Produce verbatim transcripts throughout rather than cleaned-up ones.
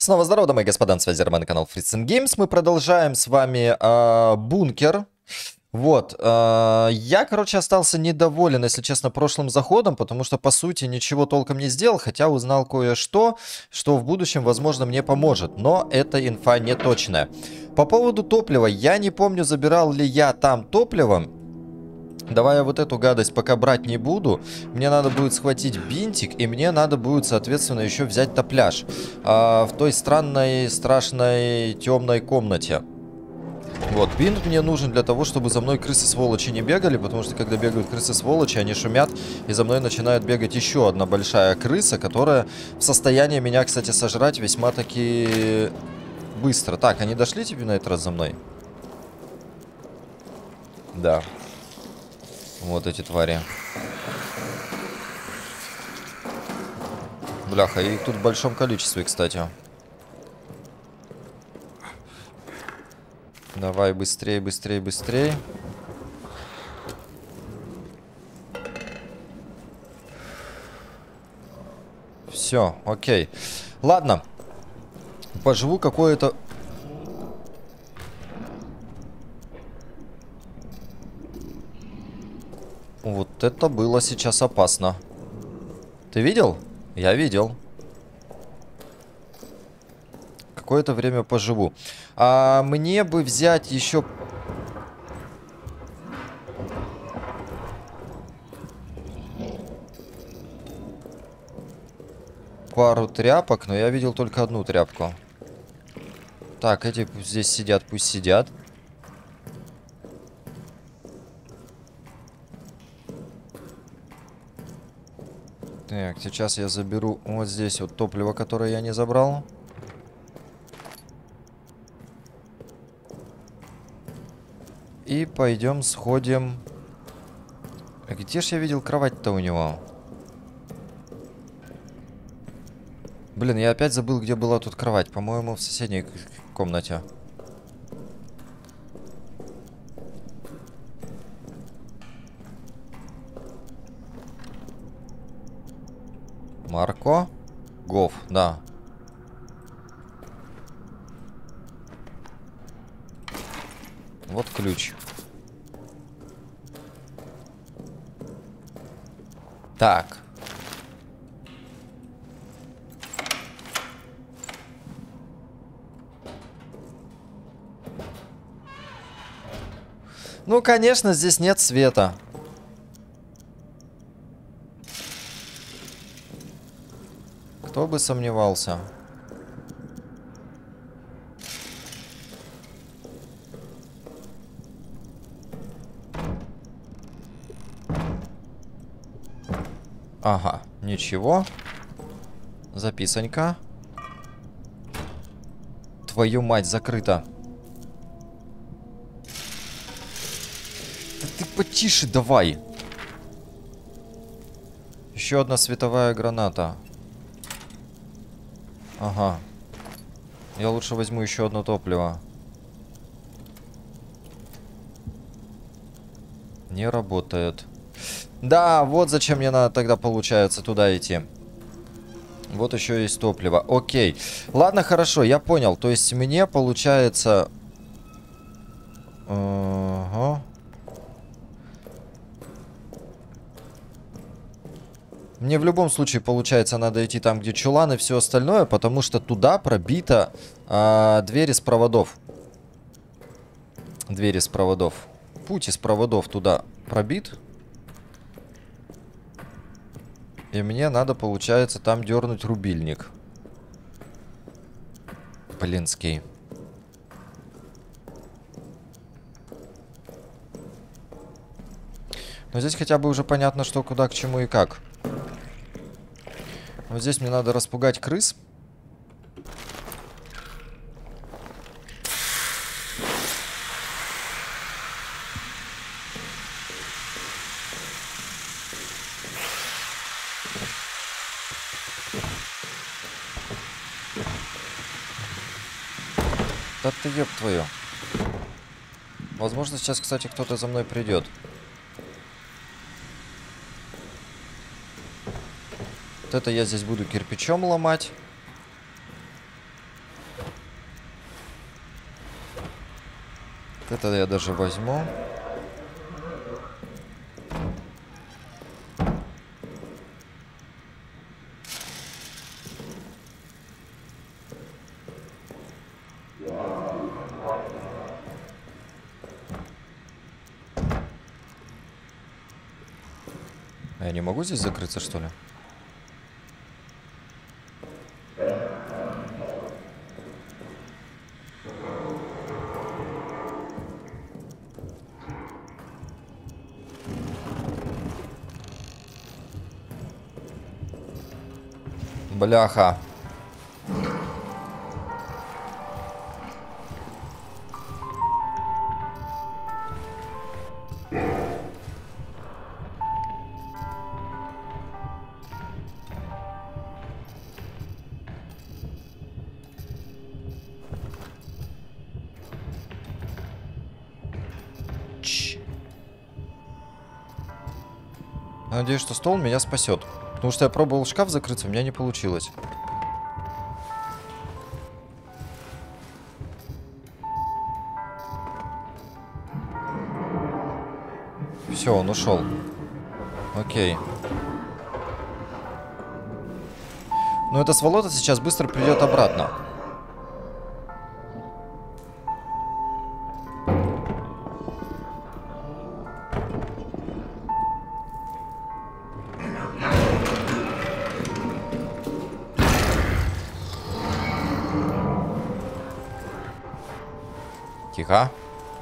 Снова здорово, дамы и господа, на связи Роман, канал Fritzen Games. Мы продолжаем с вами э, бункер. Вот, э, я, короче, остался недоволен, если честно, прошлым заходом, потому что, по сути, ничего толком не сделал, хотя узнал кое-что, что в будущем, возможно, мне поможет, но эта инфа не точная. По поводу топлива, я не помню, забирал ли я там топливо. Давай я вот эту гадость пока брать не буду. Мне надо будет схватить бинтик, и мне надо будет, соответственно, еще взять топляж. А, в той странной, страшной, темной комнате. Вот, бинт мне нужен для того, чтобы за мной крысы-сволочи не бегали, потому что, когда бегают крысы-сволочи, они шумят, и за мной начинает бегать еще одна большая крыса, которая в состоянии меня, кстати, сожрать весьма-таки быстро. Так, они дошли тебе на этот раз за мной? Да. Вот эти твари. Бляха, и тут в большом количестве, кстати. Давай быстрее, быстрее, быстрее. Все, окей. Ладно. Поживу какое-то... Вот это было сейчас опасно. Ты видел? Я видел. Какое-то время поживу. А мне бы взять еще... пару тряпок, но я видел только одну тряпку. Так, эти здесь сидят, пусть сидят. Так, сейчас я заберу вот здесь вот топливо, которое я не забрал. И пойдем сходим. А где ж я видел кровать-то у него? Блин, я опять забыл, где была тут кровать. По-моему, в соседней комнате. Марко? Гов, да. Вот ключ. Так. Ну, конечно, здесь нет света. Кто бы сомневался. Ага, ничего. Записанька. Твою мать, закрыто. Да ты потише давай. Еще одна световая граната. Ага. Я лучше возьму еще одно топливо. Не работает. Да, вот зачем мне надо тогда, получается, туда идти. Вот еще есть топливо. Окей. Ладно, хорошо, я понял. То есть мне, получается... Ага. Мне в любом случае, получается, надо идти там, где чулан и все остальное, потому что туда пробита а, дверь из проводов. Дверь из проводов. Путь из проводов туда пробит. И мне надо, получается, там дернуть рубильник. Блинский. Но здесь хотя бы уже понятно, что куда, к чему и как. Вот здесь мне надо распугать крыс. Да ты ёб твою. Возможно, сейчас, кстати, кто-то за мной придет. Вот это я здесь буду кирпичом ломать. Это я даже возьму. А я не могу здесь закрыться, что ли? Бляха. Ч. Надеюсь, что стол меня спасет. Потому что я пробовал шкаф закрыться, у меня не получилось. Все, он ушел. Окей. Но эта сволота сейчас быстро придет обратно. Тихо.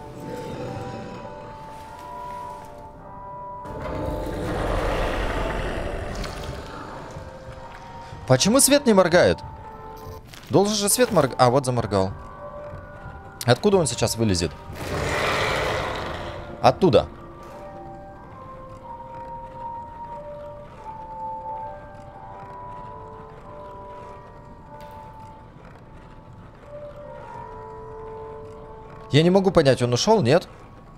Почему свет не моргает? Должен же свет моргать. А, вот заморгал. Откуда он сейчас вылезет? Оттуда. Я не могу понять, он ушел, нет?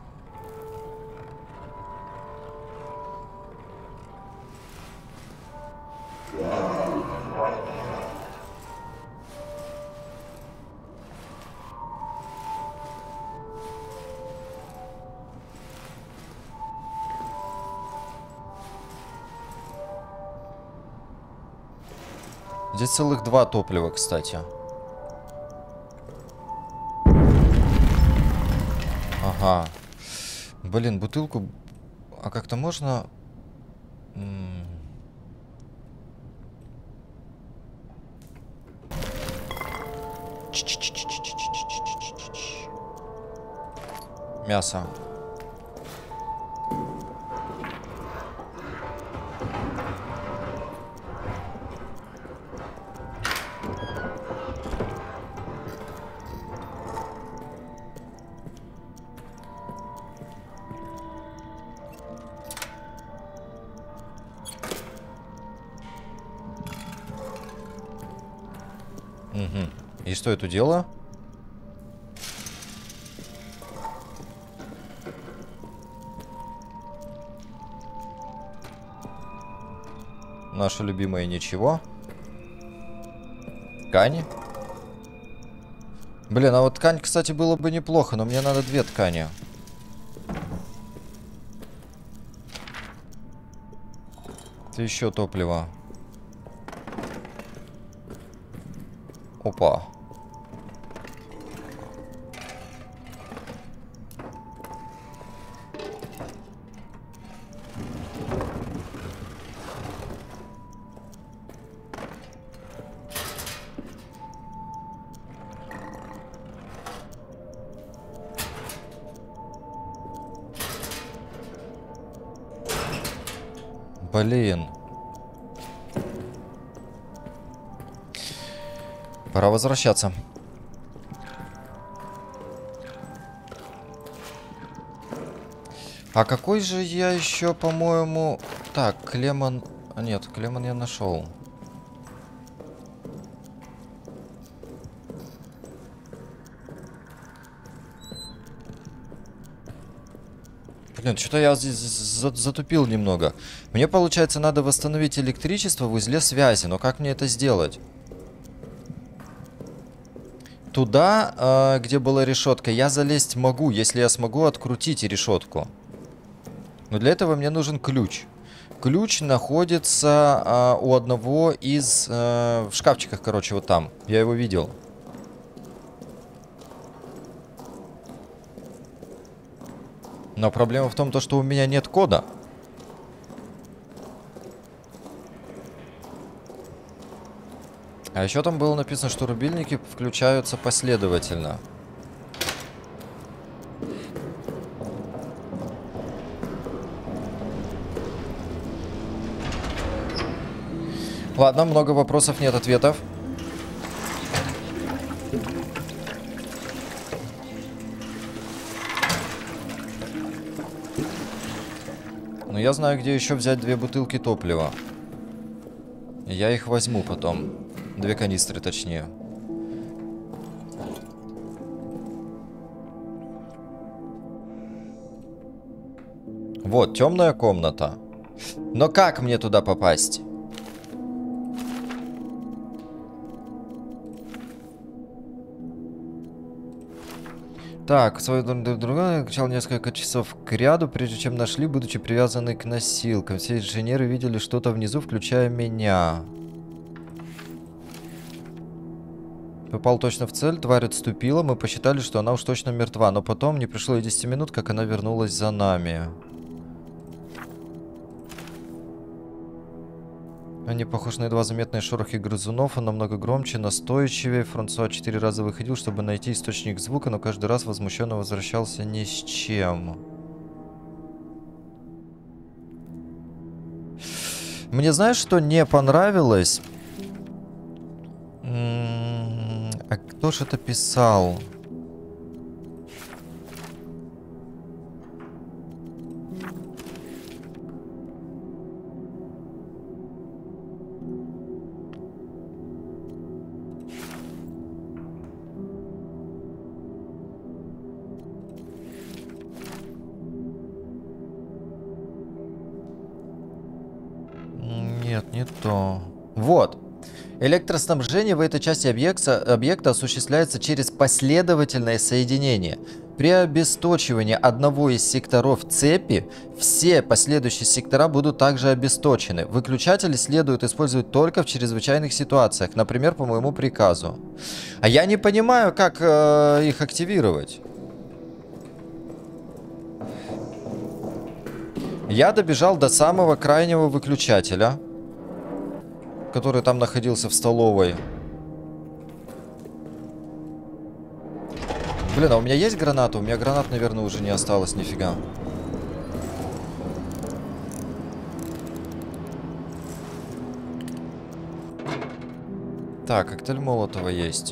Здесь целых два топлива, кстати. Ага. Блин, бутылку... А как-то можно... М- Мясо. Угу. И что это дело? Наше любимое ничего. Ткани. Блин, а вот ткань, кстати, было бы неплохо, но мне надо две ткани. Это еще топливо. Опа. Блин. Пора возвращаться. А какой же я еще, по-моему... Так, Клемон... А нет, Клемон я нашел. Блин, что-то я здесь затупил немного. Мне, получается, надо восстановить электричество в узле связи. Но как мне это сделать? туда, э, где была решетка, я залезть могу, если я смогу открутить решетку. Но для этого мне нужен ключ. Ключ находится э, у одного из... Э, в шкафчиках, короче, вот там. Я его видел. Но проблема в том, то, что у меня нет кода. А еще там было написано, что рубильники включаются последовательно. Ладно, много вопросов, нет ответов. Но я знаю, где еще взять две бутылки топлива. Я их возьму потом. Две канистры, точнее. Вот, темная комната. Но как мне туда попасть? Так, свой друга кричал несколько часов к ряду, прежде чем нашли, будучи привязаны к носилкам. Все инженеры видели что-то внизу, включая меня. Попал точно в цель, тварь отступила, мы посчитали, что она уж точно мертва, но потом не прошло и десяти минут, как она вернулась за нами. Они похожи на едва заметные шорохи грызунов, он намного громче, настойчивее. Франсуа четыре раза выходил, чтобы найти источник звука, но каждый раз возмущенно возвращался ни с чем. Мне, знаешь, что не понравилось? М-м-м, а кто ж это писал? Нет, не то. Вот. Электроснабжение в этой части объекта, объекта осуществляется через последовательное соединение. При обесточивании одного из секторов цепи, все последующие сектора будут также обесточены. Выключатели следует использовать только в чрезвычайных ситуациях, например, по моему приказу. А я не понимаю, как э, их активировать. Я добежал до самого крайнего выключателя, который там находился в столовой. Блин, а у меня есть граната? У меня гранат, наверное, уже не осталось нифига. Так, коктейль Молотова есть.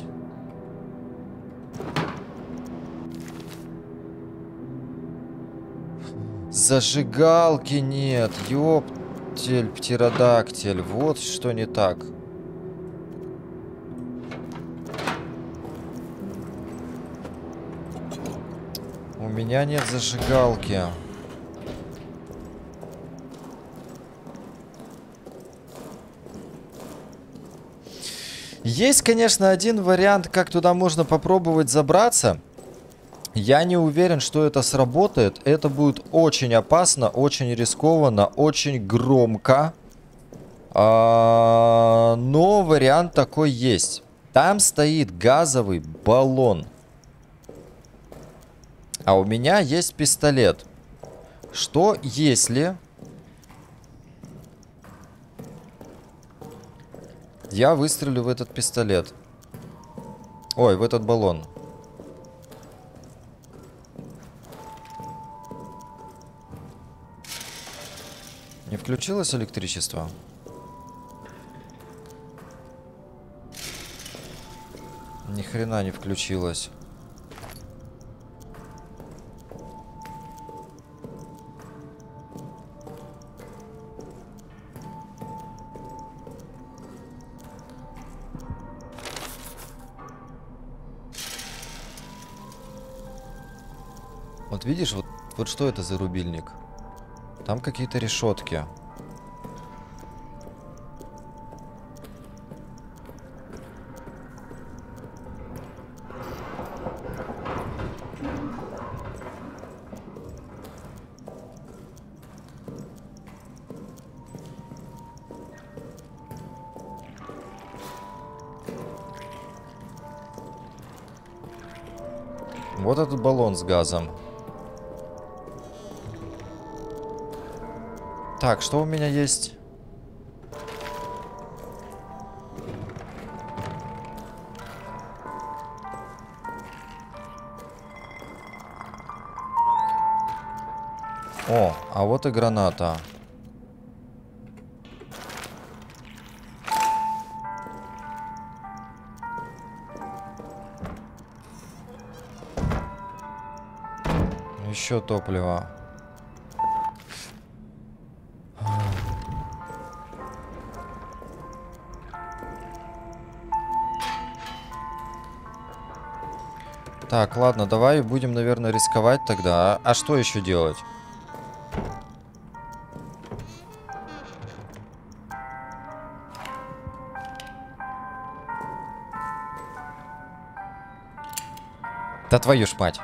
Зажигалки нет. Ёптель, птеродактиль. Вот что не так. У меня нет зажигалки. Есть, конечно, один вариант, как туда можно попробовать забраться. Я не уверен, что это сработает. Это будет очень опасно, очень рискованно, очень громко. А, но вариант такой есть. Там стоит газовый баллон. А у меня есть пистолет. Что если я выстрелю в этот пистолет? Ой, в этот баллон. Не включилось электричество? Ни хрена не включилось. Вот видишь, вот, вот что это за рубильник? Там какие-то решетки. Вот этот баллон с газом. Так, что у меня есть? О, а вот и граната. Еще топливо. Так, ладно, давай будем, наверное, рисковать тогда. А что еще делать? Да твою ж мать.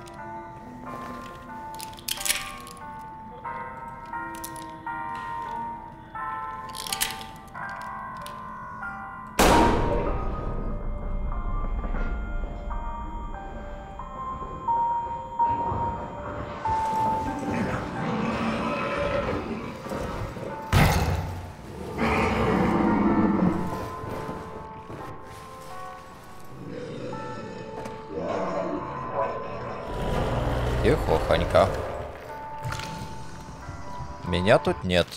Тихохонько. Меня тут нет.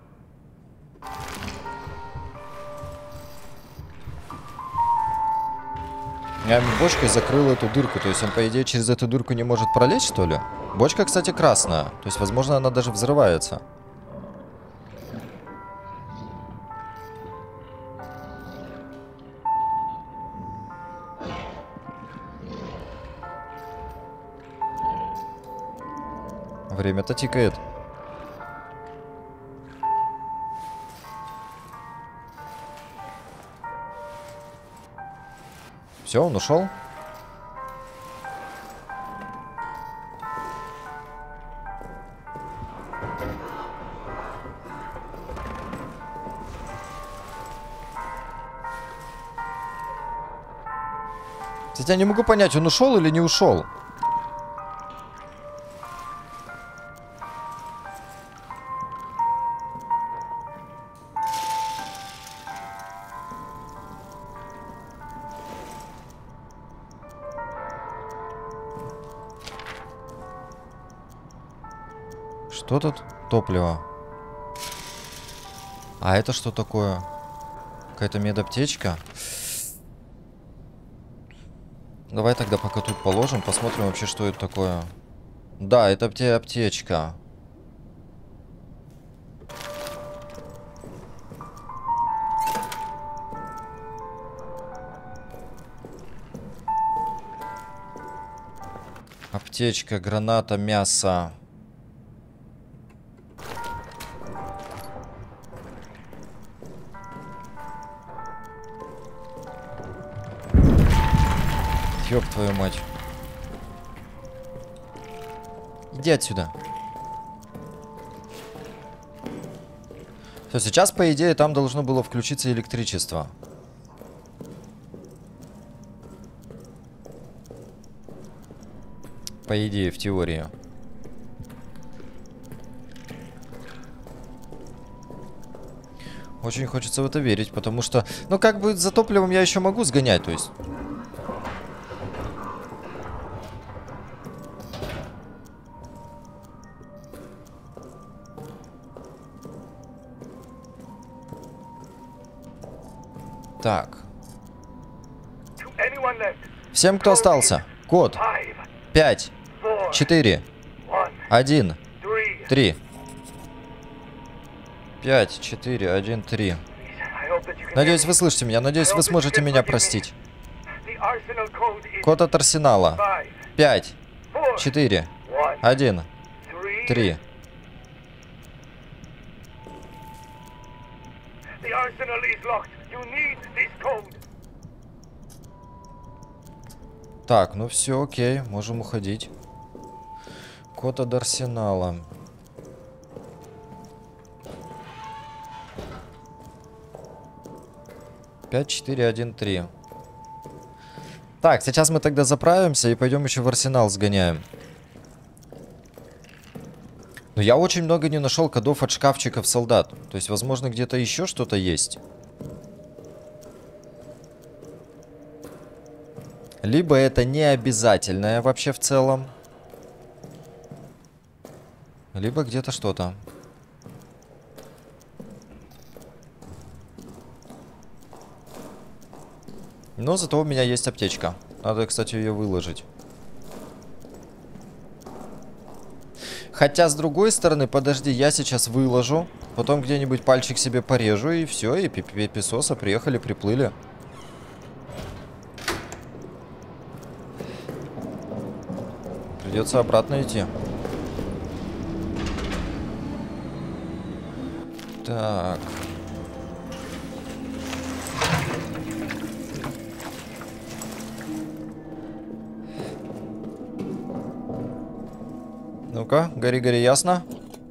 Я бочкой закрыл эту дырку. То есть он, по идее, через эту дырку не может пролезть, что ли? Бочка, кстати, красная. То есть, возможно, она даже взрывается. Время-то тикает. Все, он ушел. Кстати, я не могу понять, он ушел или не ушел. Что тут? Топливо. А это что такое? Какая-то медаптечка. Давай тогда пока тут положим, посмотрим вообще, что это такое. Да, это апте- аптечка. Аптечка, граната, мясо. Ёб твою мать. Иди отсюда. Все, сейчас, по идее, там должно было включиться электричество. По идее, в теории. Очень хочется в это верить, потому что... Ну, как бы за топливом я еще могу сгонять, то есть... Так. Всем, кто остался. Код. пять, четыре, один, три. пять, четыре, один, три. Надеюсь, вы слышите меня. Надеюсь, вы сможете меня простить. Код от арсенала. пять, четыре, один, три. Так, ну все, окей, можем уходить. Код от арсенала. пять, четыре, один, три. Так, сейчас мы тогда заправимся и пойдем еще в арсенал сгоняем. Но я очень много не нашел кодов от шкафчиков солдат. То есть, возможно, где-то еще что-то есть. Либо это не обязательное вообще в целом. Либо где-то что-то. Но зато у меня есть аптечка. Надо, кстати, ее выложить. Хотя, с другой стороны, подожди, я сейчас выложу. Потом где-нибудь пальчик себе порежу, и все, и пиписоса приехали, приплыли. Придется обратно идти. Так. Ну-ка, гори-гори, ясно?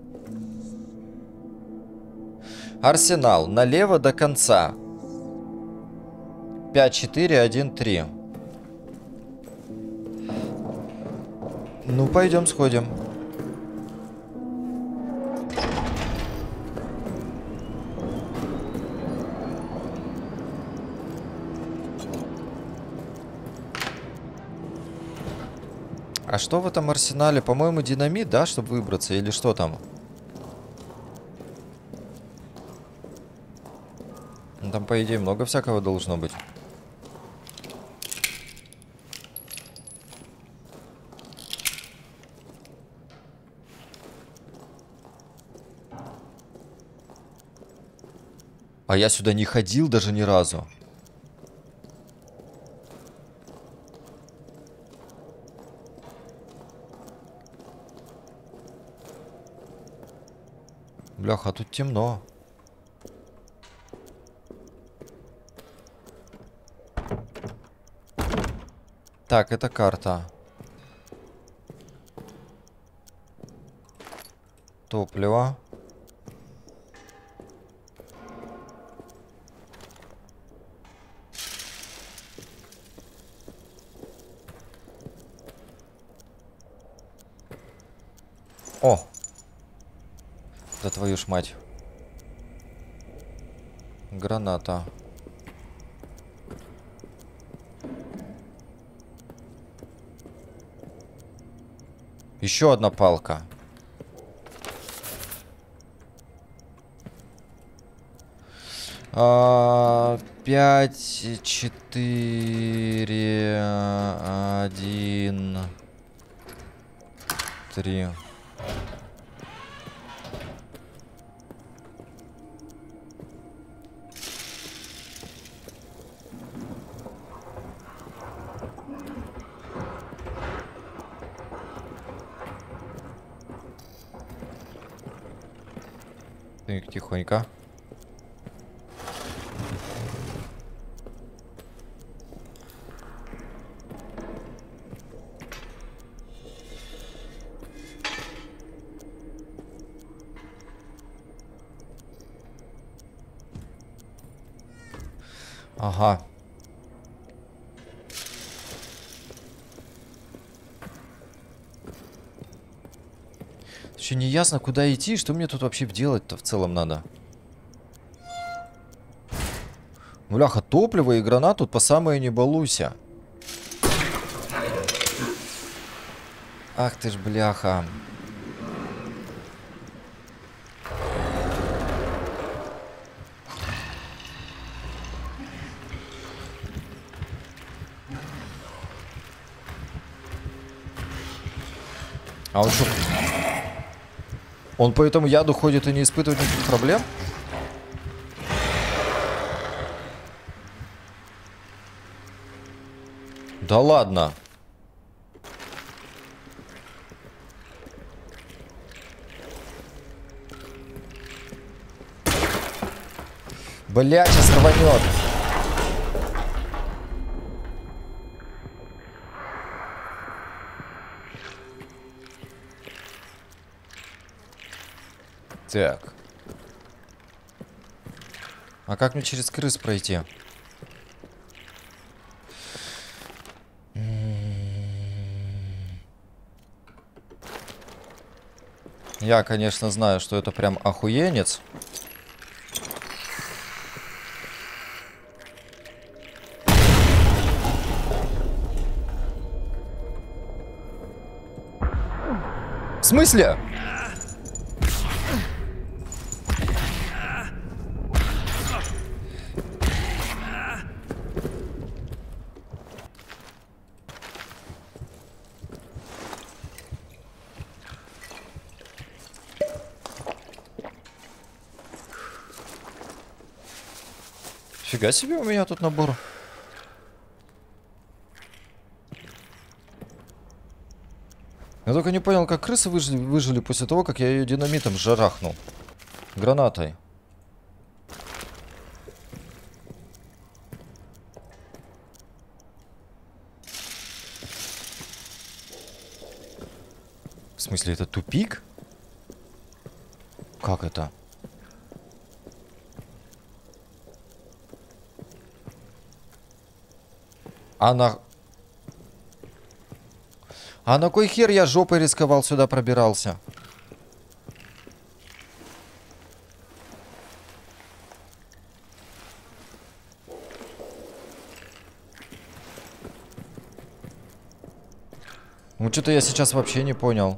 Арсенал. Налево до конца. пять, четыре, один, три. Ну, пойдем сходим. А что в этом арсенале? По-моему, динамит, да, чтобы выбраться? Или что там? Там, по идее, много всякого должно быть. А я сюда не ходил даже ни разу. Бляха, а тут темно. Так, это карта. Топливо. О! Да твою ж мать. Граната. Еще одна палка. А, пять, четыре, один, три. Так, тихонько. Ага. Еще не ясно, куда идти, что мне тут вообще делать-то в целом надо. Бляха, топливо и гранат тут по самое не балуйся. Ах ты ж, бляха. А он что? Он по этому яду ходит и не испытывает никаких проблем? Да ладно. Блядь, сейчас рванет. Так. А как мне через крыс пройти? Я, конечно, знаю, что это прям охуенец. В смысле? Фига себе у меня тут набор. Я только не понял, как крысы выжили, выжили после того, как я ее динамитом жарахнул. Гранатой. В смысле, это тупик? Как это? А на... А на кой хер я жопой рисковал сюда пробирался? Ну, что-то я сейчас вообще не понял.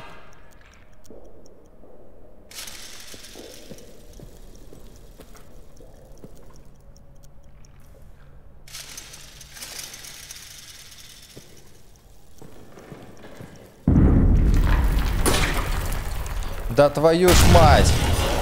Да твою ж мать!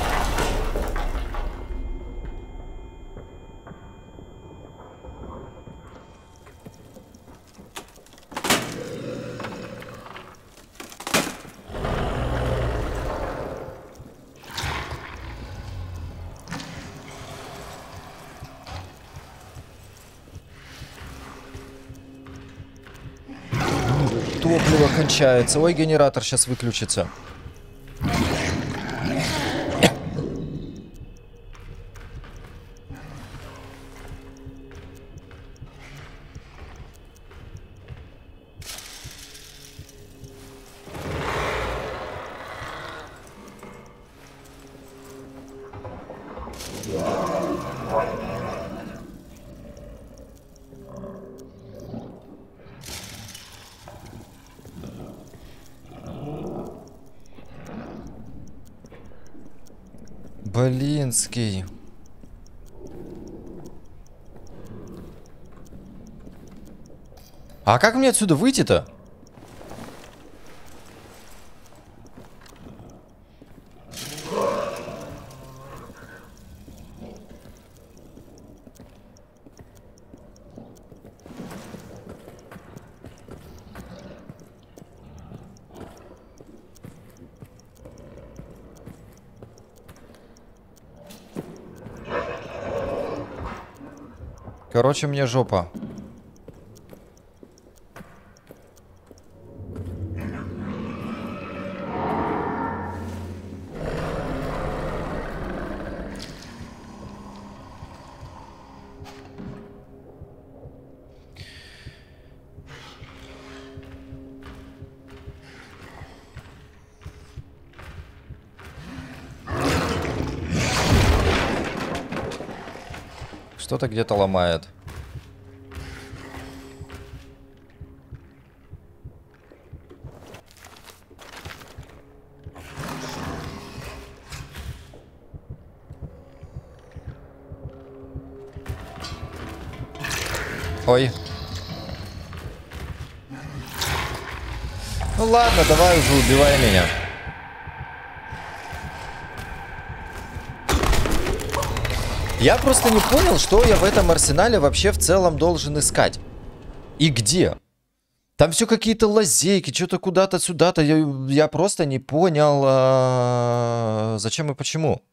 Топливо кончается. Ой, генератор сейчас выключится. Блинский. А как мне отсюда выйти-то? Короче, мне жопа. Что-то где-то ломает. Ой. Ну ладно, давай уже убивай меня. Я просто не понял, что я в этом арсенале вообще в целом должен искать. И где? Там все какие-то лазейки, что-то куда-то сюда-то. Я, я просто не понял, а... зачем и почему.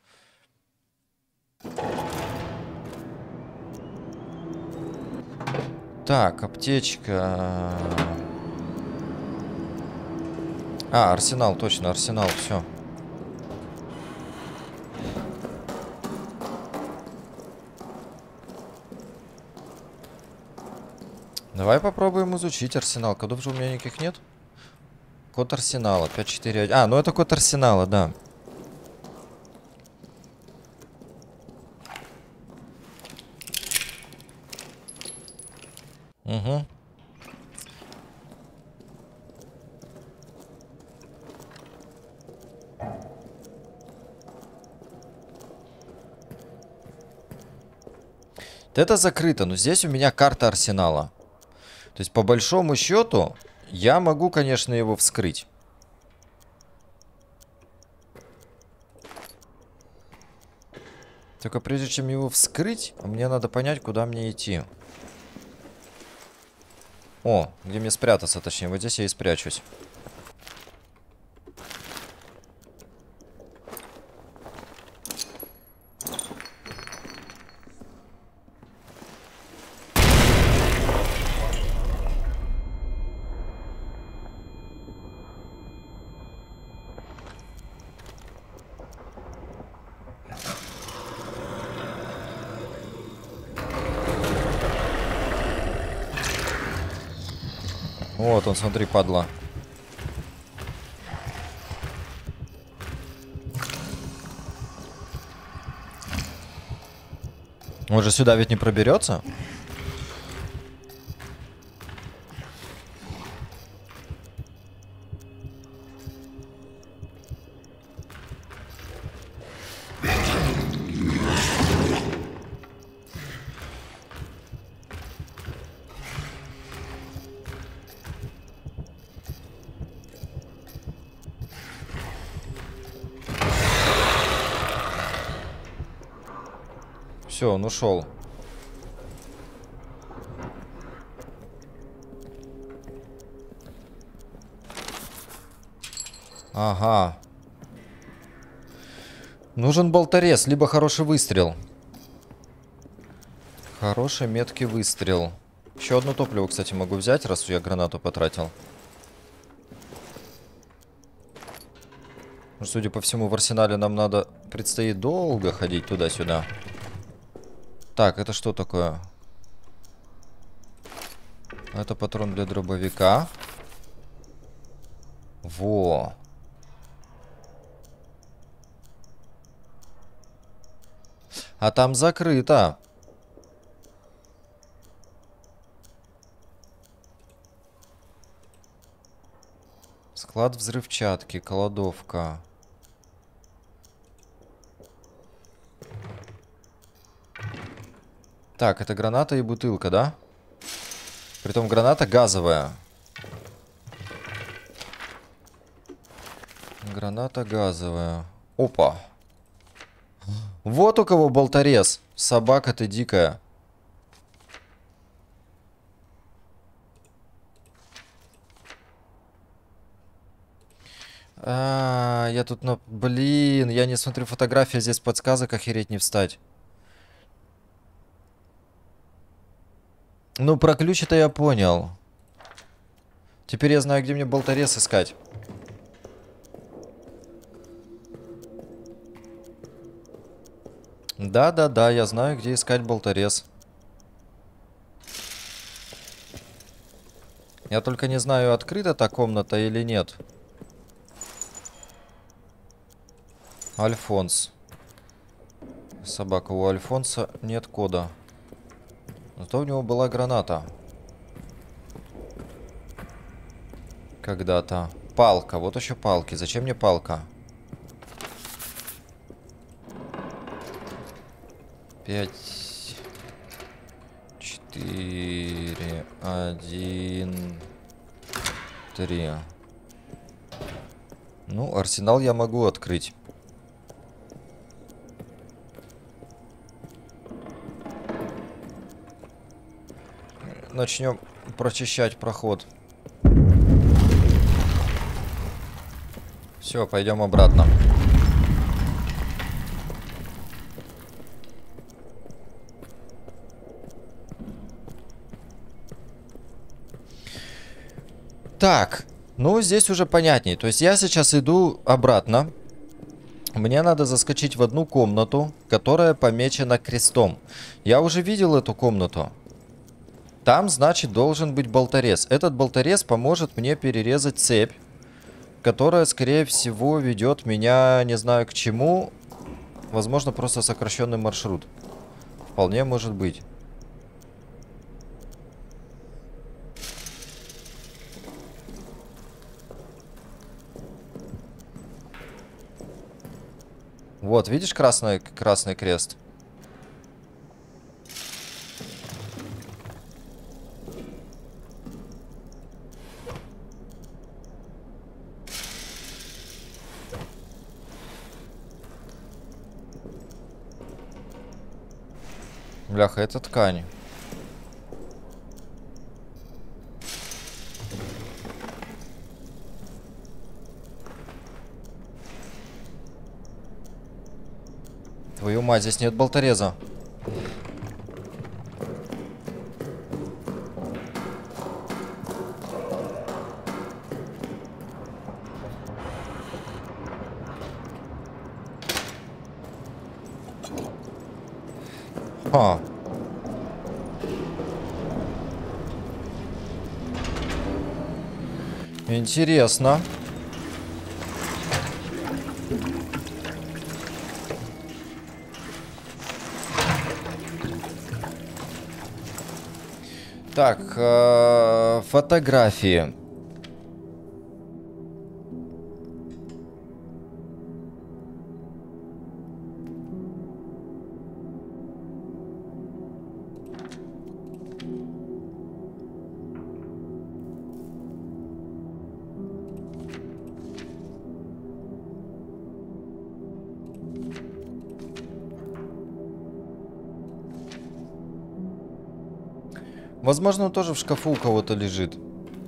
Так, аптечка. А, арсенал, точно, арсенал, все. Давай попробуем изучить арсенал. Кодов же у меня никаких нет. код арсенала. пять четыре один. А, ну это код арсенала, да. Угу. Это закрыто, но здесь у меня карта арсенала. То есть, по большому счету, я могу, конечно, его вскрыть. Только прежде чем его вскрыть, мне надо понять, куда мне идти. О, где мне спрятаться, точнее, вот здесь я и спрячусь. Вот он, смотри, падла. Он же сюда ведь не проберется? Все, он ушел. Ага. Нужен болторез, либо хороший выстрел. Хороший меткий выстрел. Еще одно топливо, кстати, могу взять, раз я гранату потратил. Судя по всему, в арсенале нам надо... Предстоит долго ходить туда-сюда. Так, это что такое? Это патрон для дробовика. Во. А там закрыто. Склад взрывчатки, кладовка. Так, это граната и бутылка, да? Притом граната газовая. Граната газовая. Опа. Вот у кого болторез. Собака ты дикая. А, я тут на... Блин, я не смотрю фотографии, здесь подсказок охереть не встать. Ну, про ключ это я понял. Теперь я знаю, где мне болторез искать. Да-да-да, я знаю, где искать болторез. Я только не знаю, открыта та комната или нет. Альфонс. Собака, у Альфонса нет кода. Зато у него была граната. Когда-то. Палка. Вот еще палки. Зачем мне палка? Пять. Четыре. Один. Три. Ну, арсенал я могу открыть. Начнем прочищать проход. Все, пойдем обратно. Так, ну здесь уже понятней. То есть я сейчас иду обратно. Мне надо заскочить в одну комнату, которая помечена крестом. Я уже видел эту комнату. Там, значит, должен быть болторез. Этот болторез поможет мне перерезать цепь, которая, скорее всего, ведет меня не знаю к чему. Возможно, просто сокращенный маршрут. Вполне может быть. Вот, видишь красный, красный крест? Бляха, это ткань. Твою мать, здесь нет болтореза. А. Интересно. Так, э, фотографии. Возможно, он тоже в шкафу у кого-то лежит.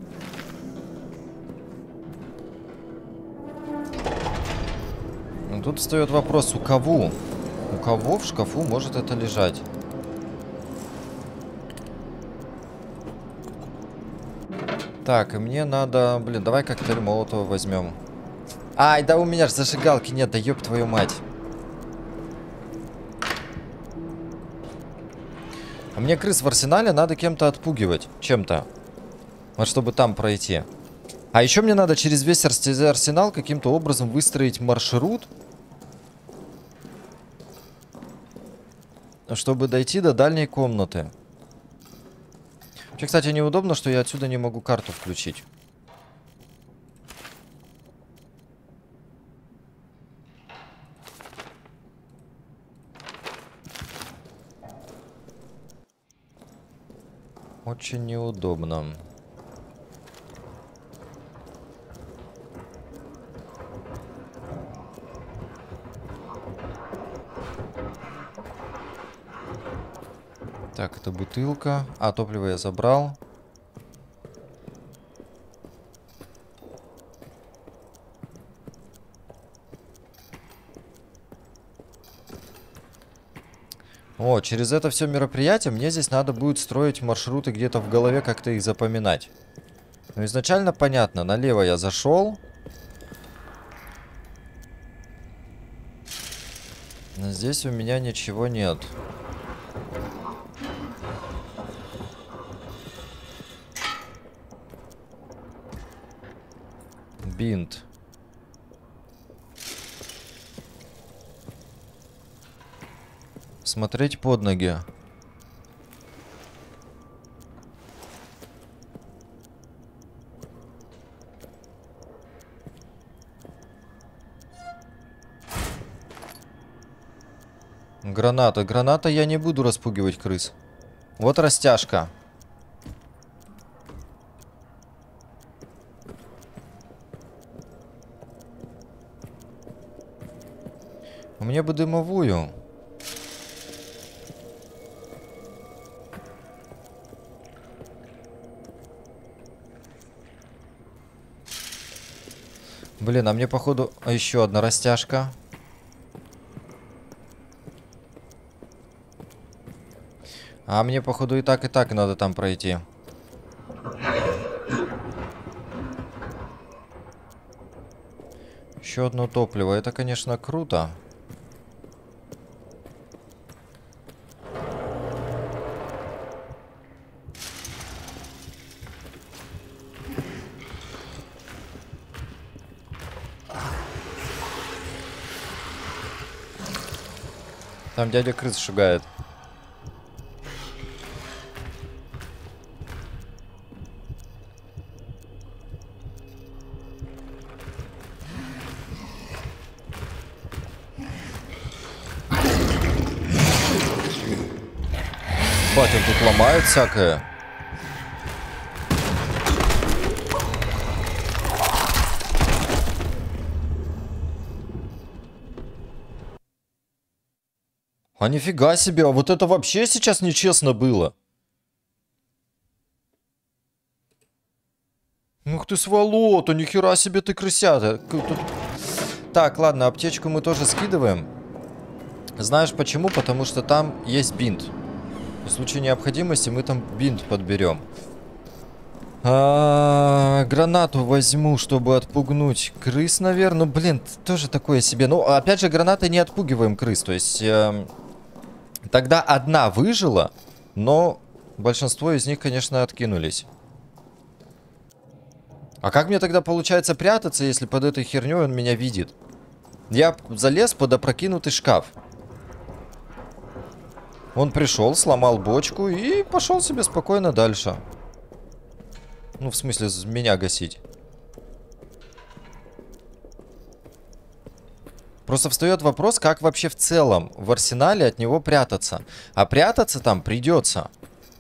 Но тут встает вопрос, у кого? У кого в шкафу может это лежать? Так, и мне надо... Блин, давай коктейль Молотова возьмем. Ай, да у меня же зажигалки нет, да ёб твою мать. А мне крыс в арсенале надо кем-то отпугивать. Чем-то. Вот чтобы там пройти. А еще мне надо через весь арсенал каким-то образом выстроить маршрут, чтобы дойти до дальней комнаты. Вообще, кстати, неудобно, что я отсюда не могу карту включить. Очень неудобно. Так, это бутылка. А, топливо я забрал. О, через это все мероприятие мне здесь надо будет строить маршруты где-то в голове, как-то их запоминать. Но изначально понятно, налево я зашел. Но здесь у меня ничего нет. Бинт. Смотреть под ноги. Граната. Граната, я не буду распугивать крыс. Вот растяжка. Мне бы дымовую. Блин, а мне походу а еще одна растяжка. А мне походу и так, и так надо там пройти. Еще одно топливо. Это, конечно, круто. Там дядя крыс шугает. Бать, он тут ломает всякое. А нифига себе, а вот это вообще сейчас нечестно было. Ух ты сволота, нихера себе ты крысята. Так, ладно, аптечку мы тоже скидываем. Знаешь почему? Потому что там есть бинт. В случае необходимости мы там бинт подберем. А, гранату возьму, чтобы отпугнуть крыс, наверное. Ну, блин, тоже такое себе. Ну, опять же, гранаты не отпугиваем крыс. То есть, э, тогда одна выжила, но большинство из них, конечно, откинулись. А как мне тогда получается прятаться, если под этой херней он меня видит? Я залез под опрокинутый шкаф. Он пришел, сломал бочку и пошел себе спокойно дальше. Ну, в смысле, меня гасить. Просто встает вопрос, как вообще в целом в арсенале от него прятаться. А прятаться там придется.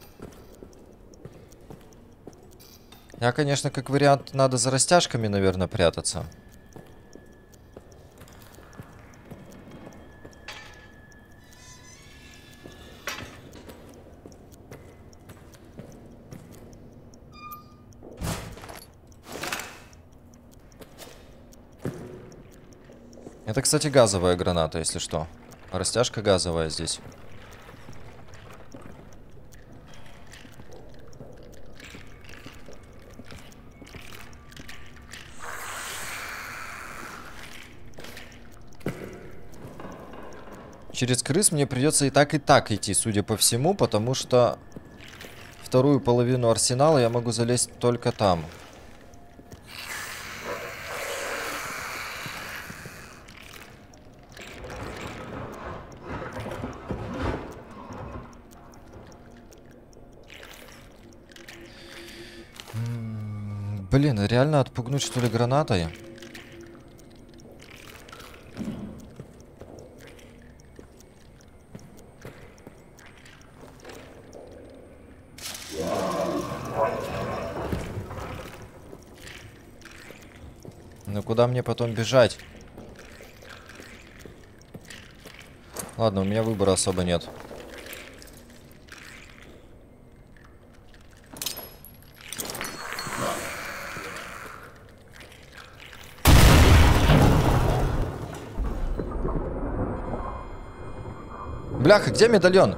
Я, конечно, как вариант, надо за растяжками, наверное, прятаться. Это, кстати, газовая граната, если что. Растяжка газовая здесь. Через крыс мне придется и так, и так идти, судя по всему, потому что вторую половину арсенала я могу залезть только там. Блин, реально отпугнуть, что ли, гранатой? Ну куда мне потом бежать? Ладно, у меня выбора особо нет. Бляха, где медальон?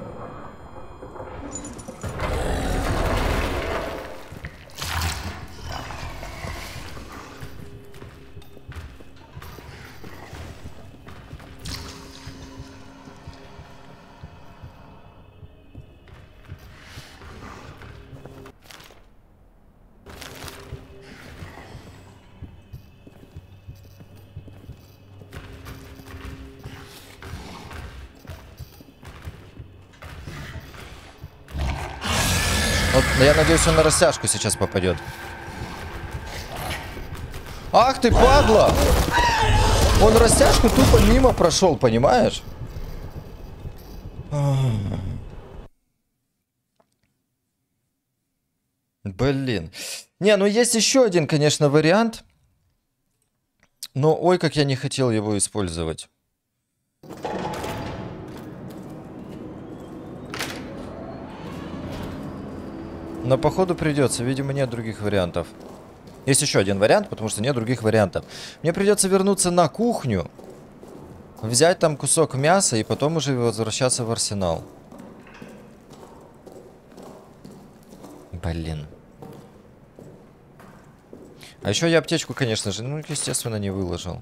Вот, я надеюсь, он на растяжку сейчас попадет. Ах ты, падла! Он растяжку тупо мимо прошел, понимаешь? Блин. Не, ну есть еще один, конечно, вариант. Но ой, как я не хотел его использовать. Но походу придется, видимо, нет других вариантов. Есть еще один вариант, потому что нет других вариантов. Мне придется вернуться на кухню, взять там кусок мяса и потом уже возвращаться в арсенал. Блин. А еще я аптечку, конечно же, ну, естественно, не выложил.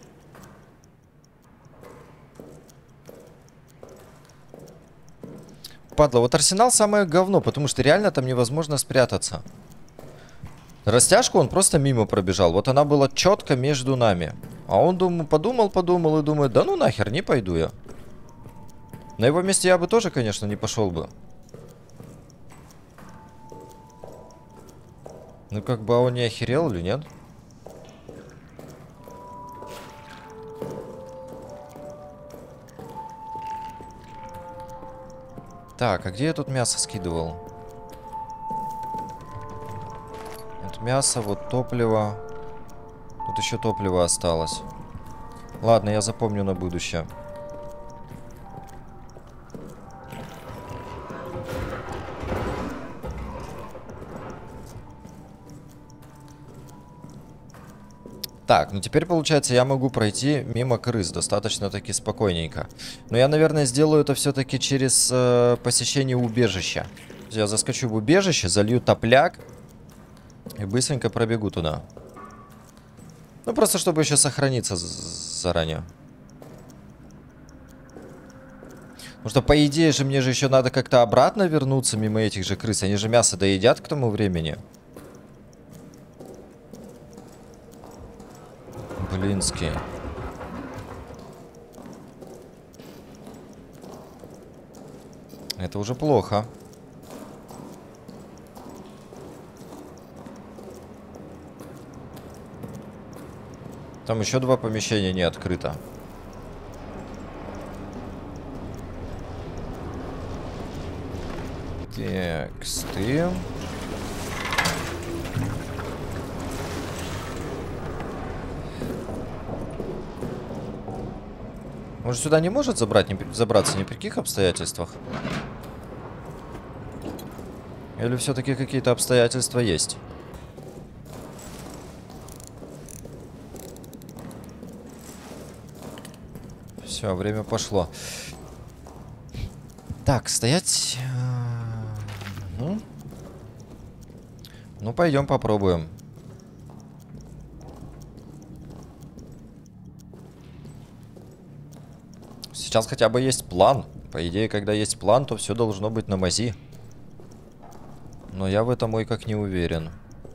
Падла, вот арсенал самое говно, потому что реально там невозможно спрятаться. Растяжку он просто мимо пробежал. Вот она была четко между нами. А он думал, подумал, подумал и думает, да ну нахер, не пойду я. На его месте я бы тоже, конечно, не пошел бы. Ну, как бы, а он не охерел или нет? Так, а где я тут мясо скидывал? Вот мясо, вот топливо. Тут еще топливо осталось. Ладно, я запомню на будущее. Так, ну теперь, получается, я могу пройти мимо крыс достаточно-таки спокойненько. Но я, наверное, сделаю это все-таки через э, посещение убежища. Я заскочу в убежище, залью топляк и быстренько пробегу туда. Ну, просто чтобы еще сохраниться заранее. Потому что, по идее же, мне же еще надо как-то обратно вернуться мимо этих же крыс. Они же мясо доедят к тому времени. Блинский. Это уже плохо. Там еще два помещения не открыто. Так, ты. Может, сюда не может забрать, не, забраться ни при каких обстоятельствах? Или все-таки какие-то обстоятельства есть? Все, время пошло. Так, стоять. Угу. Ну, пойдем попробуем. Сейчас хотя бы есть план. По идее, когда есть план, то все должно быть на мази. Но я в этом ой как не уверен.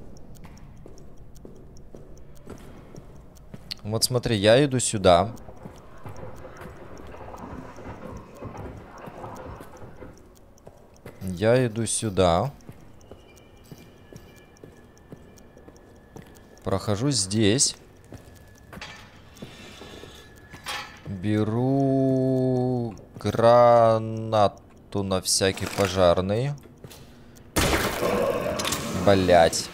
Вот смотри, я иду сюда. Я иду сюда. Прохожу здесь. Беру гранату на всякий пожарный. Блять.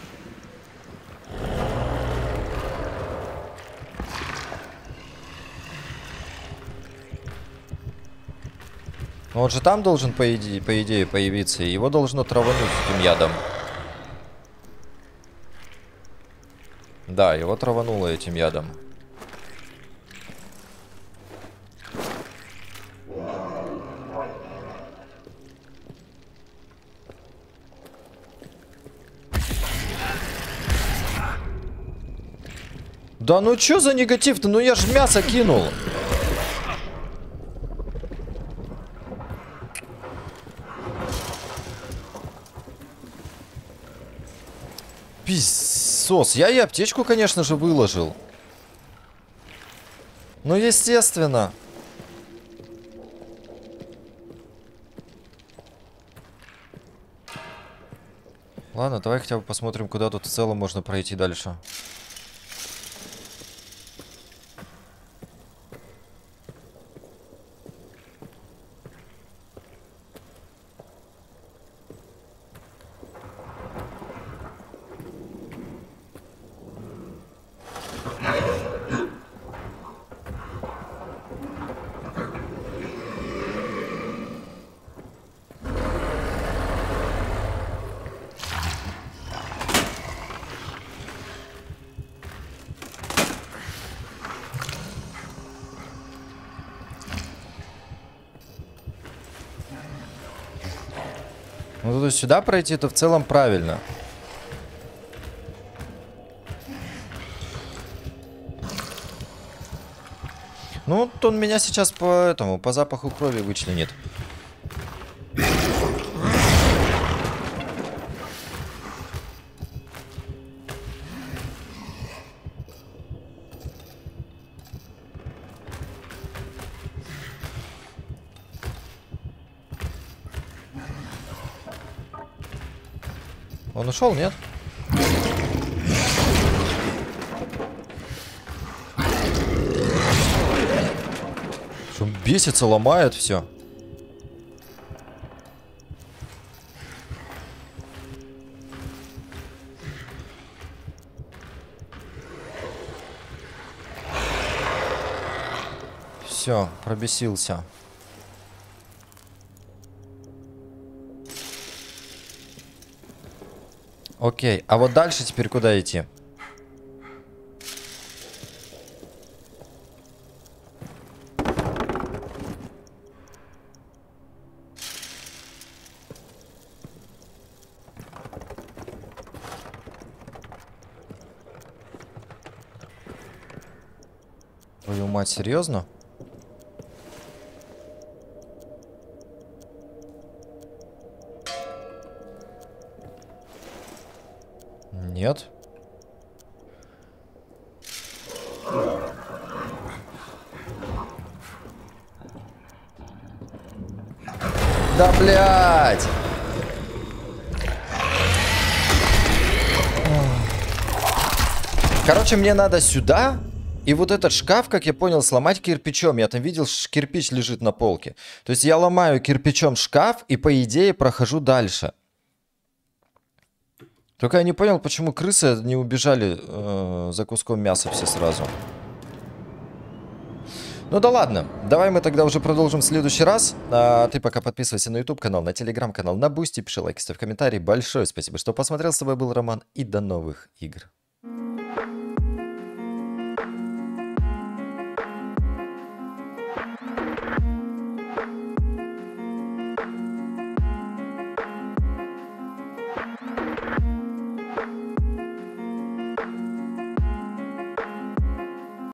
Ну он же там должен, по идее, по идее, появиться. И его должно травануть этим ядом. Да, его травануло этим ядом. Да ну чё за негатив-то? Ну я ж мясо кинул. Пиздос. Я и аптечку, конечно же, выложил. Ну, естественно. Ладно, давай хотя бы посмотрим, куда тут в целом можно пройти дальше. Ну, то есть сюда пройти, это в целом правильно. Ну, вот он меня сейчас по этому, по запаху крови вычленит. Он ушел, нет? Что он бесится, ломает все. Все, пробесился. Окей, а вот дальше теперь куда идти? Твою мать, серьезно? Нет. Да, блядь! Короче, мне надо сюда. И вот этот шкаф, как я понял, сломать кирпичом. Я там видел, кирпич лежит на полке. То есть я ломаю кирпичом шкаф и, по идее, прохожу дальше. Только я не понял, почему крысы не убежали э, за куском мяса все сразу. Ну да ладно, давай мы тогда уже продолжим в следующий раз. А ты пока подписывайся на YouTube канал, на Telegram канал, на Бусти, пиши лайки, ставь комментарии. Большое спасибо, что посмотрел. С тобой был Роман, и до новых игр.